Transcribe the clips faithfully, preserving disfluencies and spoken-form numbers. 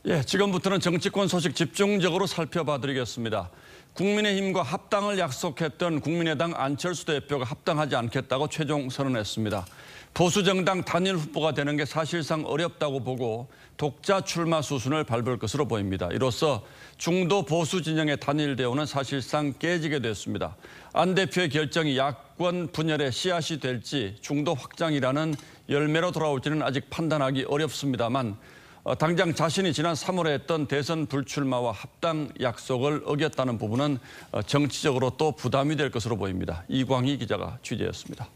예, 지금부터는 정치권 소식 집중적으로 살펴봐드리겠습니다. 국민의힘과 합당을 약속했던 국민의당 안철수 대표가 합당하지 않겠다고 최종 선언했습니다. 보수정당 단일 후보가 되는 게 사실상 어렵다고 보고 독자 출마 수순을 밟을 것으로 보입니다. 이로써 중도 보수 진영의 단일 대우는 사실상 깨지게 됐습니다. 안 대표의 결정이 야권 분열의 씨앗이 될지 중도 확장이라는 열매로 돌아올지는 아직 판단하기 어렵습니다만 당장 자신이 지난 삼월에 했던 대선 불출마와 합당 약속을 어겼다는 부분은 정치적으로 또 부담이 될 것으로 보입니다. 이광희 기자가 취재했습니다.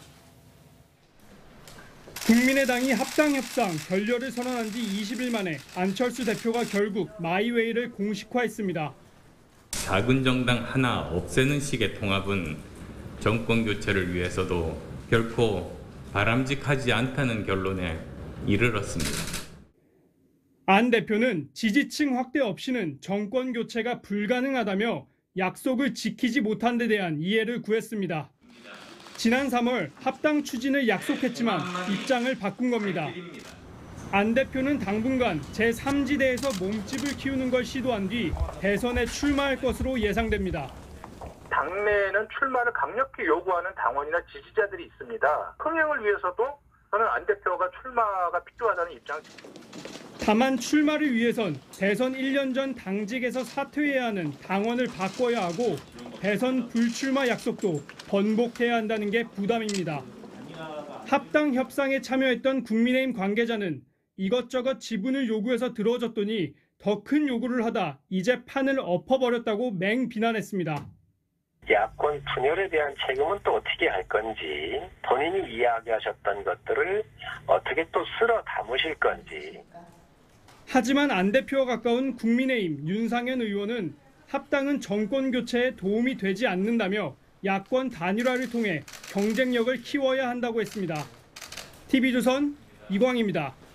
국민의당이 합당 협상 결렬을 선언한 지 이십 일 만에 안철수 대표가 결국 마이웨이를 공식화했습니다. 작은 정당 하나 없애는 식의 통합은 정권 교체를 위해서도 결코 바람직하지 않다는 결론에 이르렀습니다. 안 대표는 지지층 확대 없이는 정권 교체가 불가능하다며 약속을 지키지 못한 데 대한 이해를 구했습니다. 지난 삼월 합당 추진을 약속했지만 입장을 바꾼 겁니다. 안 대표는 당분간 제삼 지대에서 몸집을 키우는 걸 시도한 뒤 대선에 출마할 것으로 예상됩니다. 당내에는 출마를 강력히 요구하는 당원이나 지지자들이 있습니다. 흥행을 위해서도 저는 안 대표가 출마가 필요하다는 입장을 다만 출마를 위해선 대선 일 년 전 당직에서 사퇴해야 하는 당원을 바꿔야 하고 대선 불출마 약속도 번복해야 한다는 게 부담입니다. 합당 협상에 참여했던 국민의힘 관계자는 이것저것 지분을 요구해서 들어줬더니 더 큰 요구를 하다 이제 판을 엎어버렸다고 맹비난했습니다. 야권 분열에 대한 책임은 또 어떻게 할 건지, 본인이 이야기하셨던 것들을 어떻게 또 쓸어 담으실 건지. 하지만 안 대표와 가까운 국민의힘 윤상현 의원은 합당은 정권 교체에 도움이 되지 않는다며 야권 단일화를 통해 경쟁력을 키워야 한다고 했습니다. 티비조선 이광희입니다.